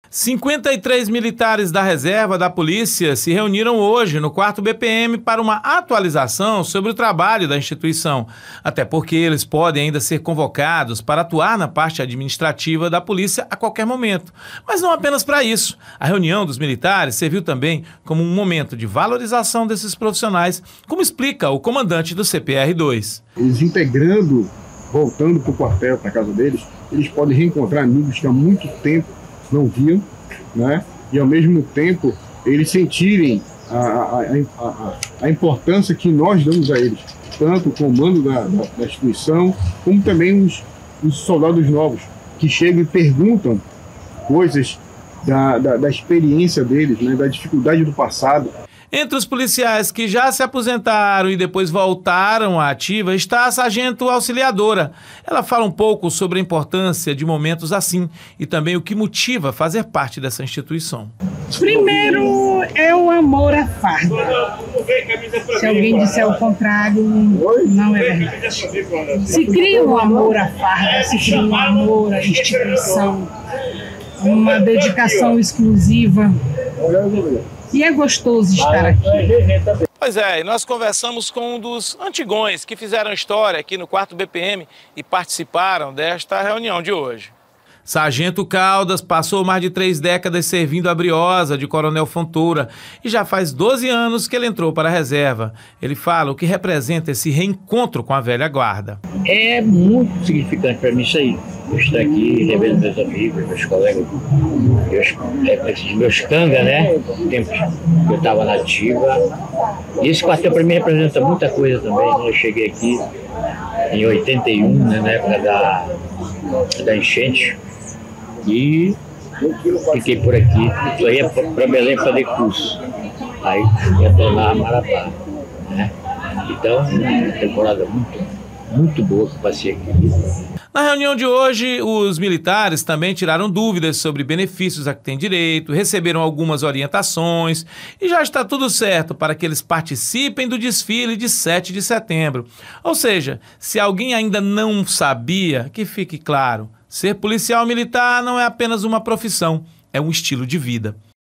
53 militares da reserva da polícia se reuniram hoje no 4º BPM para uma atualização sobre o trabalho da instituição, até porque eles podem ainda ser convocados para atuar na parte administrativa da polícia a qualquer momento. Mas não apenas para isso. A reunião dos militares serviu também como um momento de valorização desses profissionais, como explica o comandante do CPR-2. Eles integrando, voltando para o quartel, para a casa deles, eles podem reencontrar amigos que há muito tempo não viam, né? E ao mesmo tempo eles sentirem a importância que nós damos a eles, tanto o comando da instituição, como também os soldados novos, que chegam e perguntam coisas da experiência deles, né? Da dificuldade do passado. Entre os policiais que já se aposentaram e depois voltaram à ativa está a sargento auxiliadora. Ela fala um pouco sobre a importância de momentos assim e também o que motiva fazer parte dessa instituição. Primeiro é o amor à farda. Se alguém disser o contrário, não é verdade. Se cria um amor à farda, se cria um amor à instituição, uma dedicação exclusiva. E é gostoso estar aqui. Pois é, e nós conversamos com um dos antigões que fizeram história aqui no 4º BPM e participaram desta reunião de hoje. Sargento Caldas passou mais de 3 décadas servindo a Briosa de Coronel Fontoura e já faz 12 anos que ele entrou para a reserva. Ele fala o que representa esse reencontro com a velha guarda. É muito significante para mim isso aí. Eu estar aqui revendo meus amigos, meus colegas, meus canga, né? Tempo que eu estava na ativa. E esse quartel para mim representa muita coisa também. Eu cheguei aqui em 81, né, na época da enchente. E fiquei por aqui, só ia para Belém fazer curso, aí ia tornar Marapá, né? Então, uma temporada muito boa que eu passei aqui. Na reunião de hoje, os militares também tiraram dúvidas sobre benefícios a que têm direito, receberam algumas orientações e já está tudo certo para que eles participem do desfile de 7 de setembro. Ou seja, se alguém ainda não sabia, que fique claro, ser policial militar não é apenas uma profissão, é um estilo de vida.